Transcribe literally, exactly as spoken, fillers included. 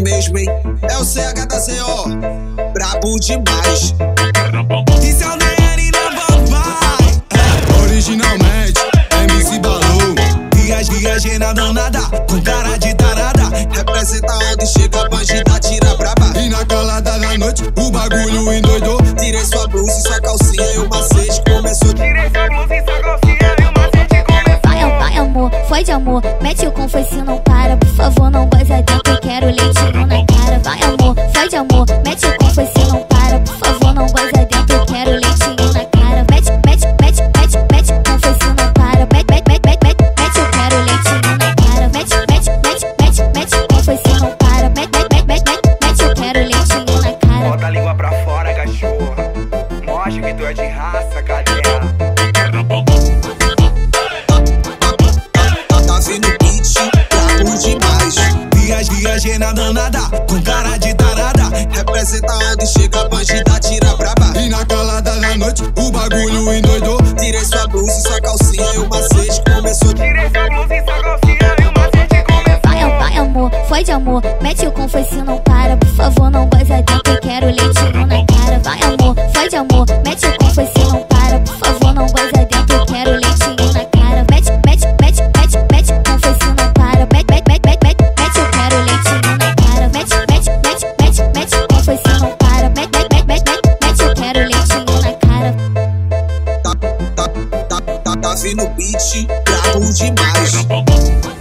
mesmo, hein? É o C H da C O, brabo demais. Isso é o D N na papai. É, originalmente, M C Balou. Viagem na danada, com cara de tarada. Representa onde chega a bandida, tira braba. E na calada da noite, o bagulho endoidou. Tirei sua blusa e sua calcinha e o macete começou. Tirei sua blusa e sua calcinha e o macete começou. Vai, vai amor, foi de amor. Mete o confesse, não para. Por favor, não goza dentro, quero leitinho na cara. Vai amor, foi de amor. Mete o confesse, não para. Por favor, não goza dentro, quero leitinho na cara. Mete, mete, mete, mete, mete o confesse, não para. Mete, mete, mete, mete, mete, eu quero leitinho na cara. Mete, mete, mete, mete, mete o confesse, não para. Mete, mete, mete, mete, mete, eu quero leitinho na cara. Bota a língua pra fora, cachorra. Mostra que tu é de raça, galera. Tá vindo beat, brabo demais. Viagem na danada, com cara de tarada. Representa onde chega a bandida, tira braba. E na calada da noite, o bagulho endoidou. Tirei sua blusa e sua calcinha e o macete começou. Tirei sua blusa e sua calcinha e o macete começou. Vai, vai amor, foi de amor. Mete o confesse, não para. Por favor, não goza dentro, quero leitinho na cara. Vai amor, foi de amor. Mete o confesse, não para. Por favor, não goza dentro, quero leitinho na cara. Mete, mete, mete, mete, mete o confesse, não para. Mete, mete, mete, mete, mete, mete, eu quero leitinho na cara. Mete, mete, mete, mete, mete o confesse, não para. Mete, mete, mete, mete, mete, mete, eu quero leitinho na cara. Tá, tá, tá, tá, tá vindo beat, brabo demais.